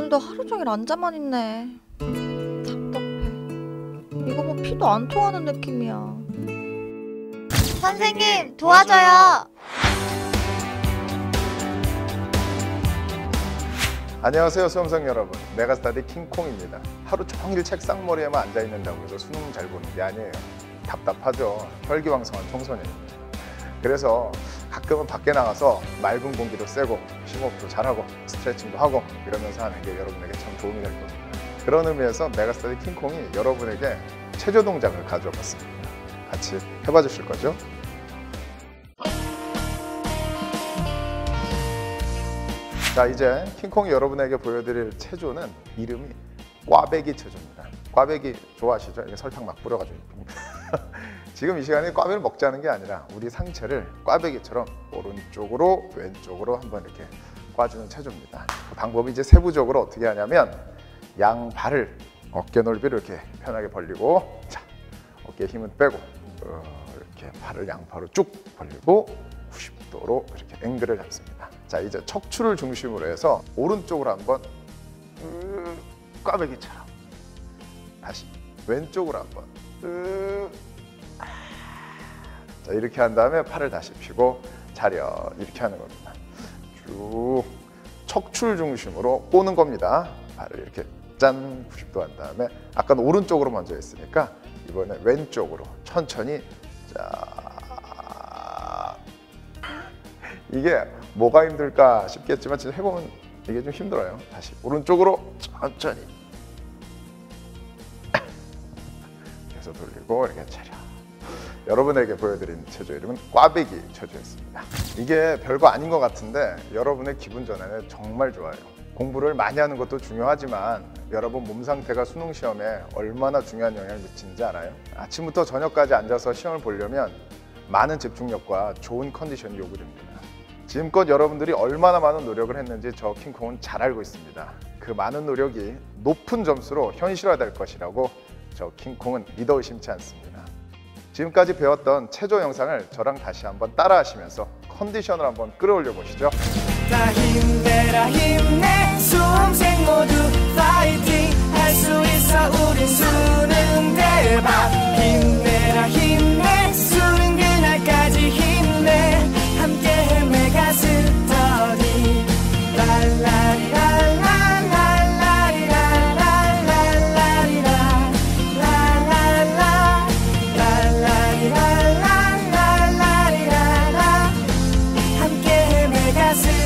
오늘도 하루 종일 앉아만 있네. 답답해. 이거 뭐 피도 안 통하는 느낌이야. 선생님, 도와줘요. 안녕하세요 수험생 여러분, 메가스터디 킹콩입니다. 하루 종일 책상머리에만 앉아있는다고 해서 수능 잘 보는 게 아니에요. 답답하죠. 혈기왕성한 청소년입니다. 그래서 가끔은 밖에 나가서 맑은 공기도 쐬고 심호흡도 잘하고 스트레칭도 하고 이러면서 하는 게 여러분에게 참 도움이 될 겁니다. 그런 의미에서 메가스터디 킹콩이 여러분에게 체조 동작을 가져와 봤습니다. 같이 해봐 주실 거죠? 자, 이제 킹콩이 여러분에게 보여드릴 체조는 이름이 꽈배기 체조입니다. 꽈배기 좋아하시죠? 이게 설탕 막 뿌려가지고. 지금 이 시간에 꽈배기를 먹자는 게 아니라 우리 상체를 꽈배기처럼 오른쪽으로 왼쪽으로 한번 이렇게 꽈주는 체조입니다. 그 방법이 이제 세부적으로 어떻게 하냐면 양발을 어깨 넓이로 이렇게 편하게 벌리고, 자, 어깨에 힘은 빼고 이렇게 발을 양팔로 쭉 벌리고 90도로 이렇게 앵글을 잡습니다. 자, 이제 척추를 중심으로 해서 오른쪽으로 한번 꽈배기처럼, 다시 왼쪽으로 한번 자, 이렇게 한 다음에 팔을 다시 펴고 차렷, 이렇게 하는 겁니다. 쭉 척추를 중심으로 꼬는 겁니다. 발을 이렇게 짠 90도 한 다음에 아까는 오른쪽으로 먼저 했으니까 이번에 왼쪽으로 천천히. 자, 이게 뭐가 힘들까 싶겠지만 진짜 해보면 이게 좀 힘들어요. 다시 오른쪽으로 천천히 계속 돌리고 이렇게 차려. 여러분에게 보여드린 체조 이름은 꽈배기 체조였습니다. 이게 별거 아닌 것 같은데 여러분의 기분 전환에 정말 좋아요. 공부를 많이 하는 것도 중요하지만 여러분 몸 상태가 수능 시험에 얼마나 중요한 영향을 미치는지 알아요? 아침부터 저녁까지 앉아서 시험을 보려면 많은 집중력과 좋은 컨디션이 요구됩니다. 지금껏 여러분들이 얼마나 많은 노력을 했는지 저 킹콩은 잘 알고 있습니다. 그 많은 노력이 높은 점수로 현실화될 것이라고 저 킹콩은 믿어 의심치 않습니다. 지금까지 배웠던 체조 영상을 저랑 다시 한번 따라 하시면서 컨디션을 한번 끌어올려 보시죠. 다 힘내라 힘내, 수험생 모두 파이팅, 할 수 있어 우린 수능 대박. 힘내라 힘내, 수능 그날까지 힘내, 함께 메가스터디. 랄라리랄라 함께 메가스